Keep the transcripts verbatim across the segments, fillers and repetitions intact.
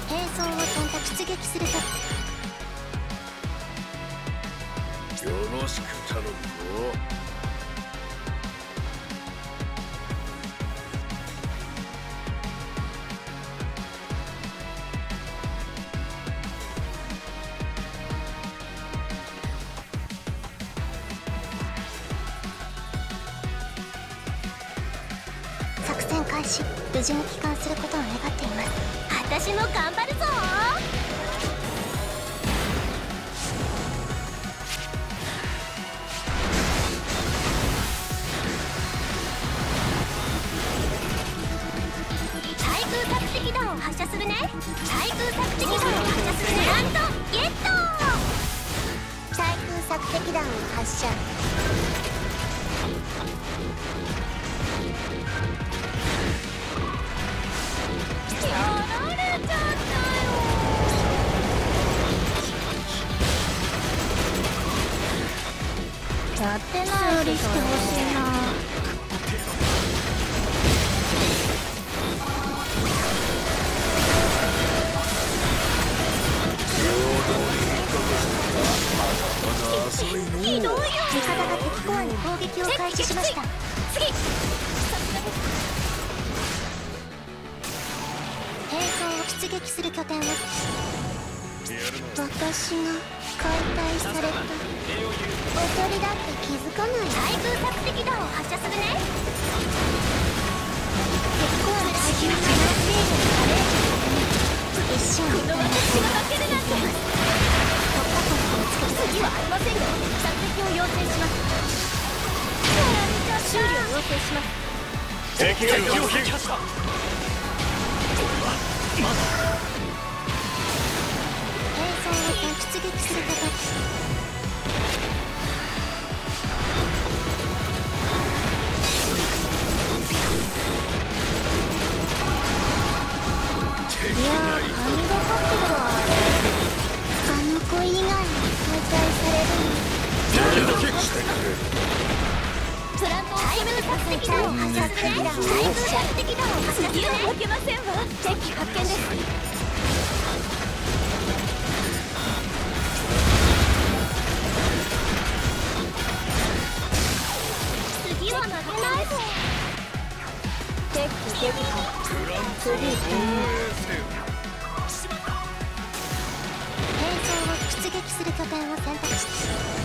兵装を選択出撃するとよろしく頼むぞ。 作戦開始。無事に帰還することを願っています。私も頑張るぞ。対空索敵弾を発射するね。対空索敵弾を発射するね。なんとゲット。対空索敵弾を発射。やってない処理してほしいな。ひどいよ。味方が敵コアに攻撃を開始しました。次。兵装を出撃する拠点を。私が解体された。おとりだって気づかない。対空索敵弾を発射するね。敵コアの対空が何ステージにカレージの一瞬この私が負けるなんて。突破口をつける次はありませんよ。射撃を要請します。修理を要請します。 敵が敵を撃破した。まだ兵装を出撃する形。いやー、神がかってるわ。あの子以外に解体されるの。プラントを攻める索敵弾を発射するね。対空索敵弾を発射するね。負けませんわ。敵機発見です。次は負けないぞ。敵機撃破。次行ってみよう。兵装を出撃する拠点を選択して。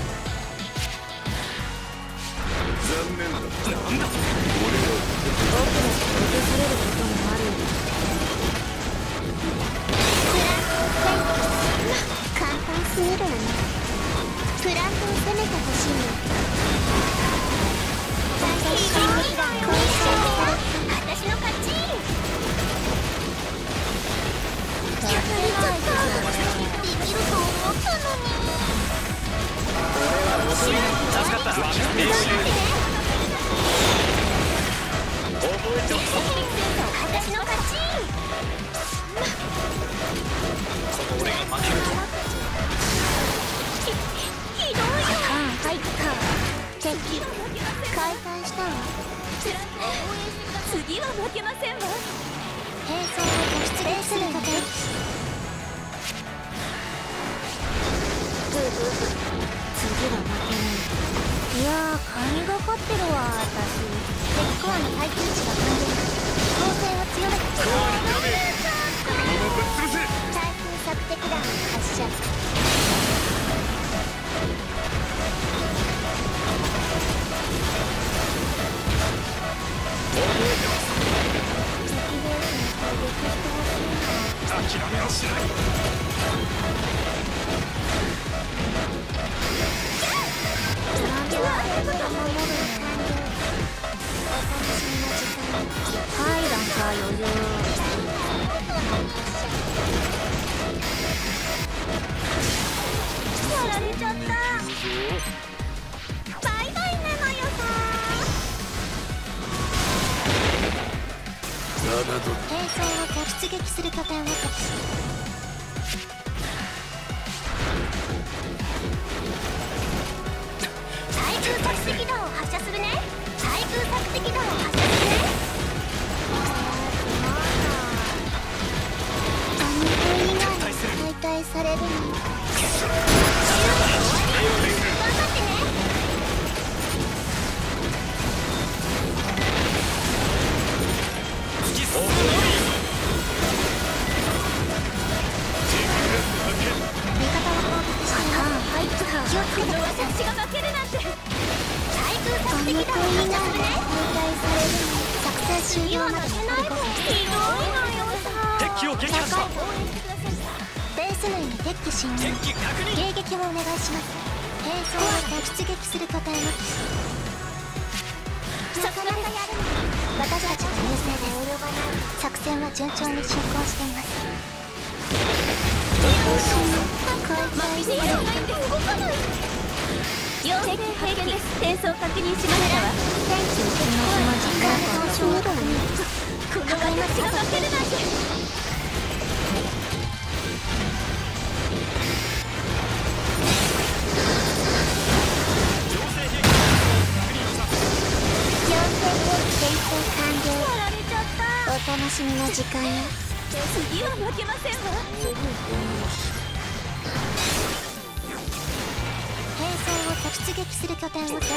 残念だ。なんだ俺は僕だって落とされることもあるよ。簡単すぎるわね。プラントを攻めてほしいの。私の勝ち。やられちゃった。できると思ったのに。 助かった。覚えておく。 私の勝ち。 俺が負けると。 ひどいよ。入った。敵解体したわ。次は負けませんわ。兵装を出撃するので。次は負けない。いやー、神がかってるわ、私。敵コアの耐久値が完了。攻勢を強めて。 コアにダメ。このままぶっ潰せ。 対空索敵弾を発射。 諦めはしない。 はい、ランカー余裕。やられちゃった。バイバイなのよさ。兵装を出撃する拠点を確保。対空索敵弾を発射するね。対空索敵弾を発射するね。あの子以撃破した。 ベース内に敵機侵入。 敵機確認。 迎撃をお願いします。兵装を出撃する拠点を。なかなかやるの。私たちは優勢です。作戦は順調に進行しています。解体された。動かない。 要敵発見です。転送確認しましたわ。 天気の時間を確認。 この私が負けるなんて。 お楽しみの時間よ。 次は負けませんわ。 兵装を突撃する拠点を設置。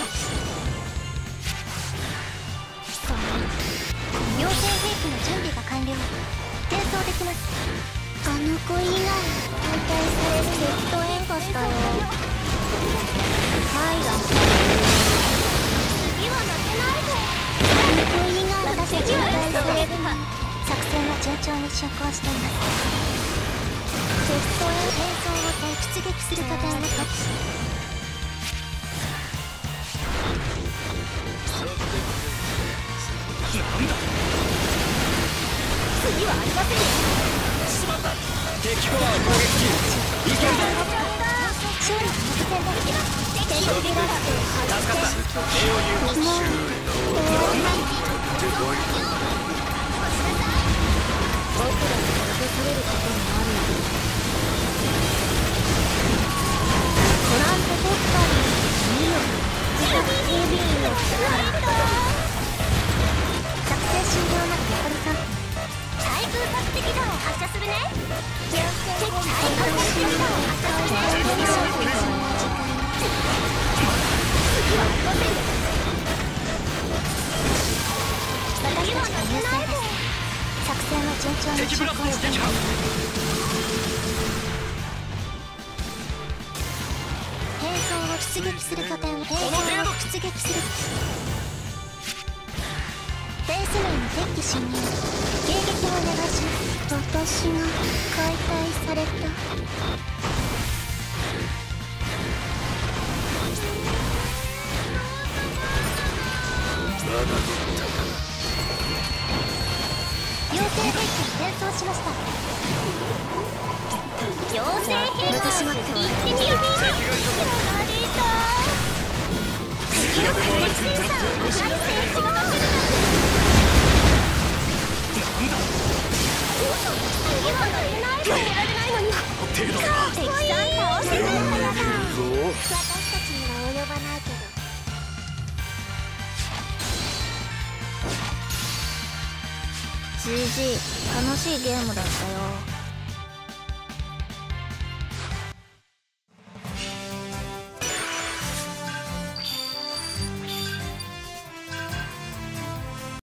妖精兵器の準備が完了。転送できます。あの子以外解体されるネットエンカしたよ。はいだ。次は負けないで。あの子以外私たちが解体されるの。作戦は順調に進行しています。鉄装や兵装を出撃する拠点を設置。 なんだ。 次はありませんよ。 しまった。敵コア攻撃中。いけるぞ。 勝利目前です。敵を逃がして助かった。礼を言う。 もう終わりない。僕らに落とされることもあるよ。トランプペッパーにいいよ。自宅警備員をしたから作戦終了まで残りさん。 対空索敵弾を発射するね。 対空索敵弾を発射するね。 次はありませんよ。 私たちは優勢です。作戦は順調に進行しています。兵装を出撃する拠点を兵装を出撃する。ベース内に敵機侵入。迎撃をお願いします。私が解体された。妖精兵器を転送しました。 妖精兵器私が行ってみよう。やられた。敵の攻撃センサーを測る戦士が出せるなんて。 なんだ。 次は乗れない。乗れられないのに。 程度だ。 敵さん倒せるのかやだ。 私たちには及ばないけど。ジージー、楽しいゲームだったよ。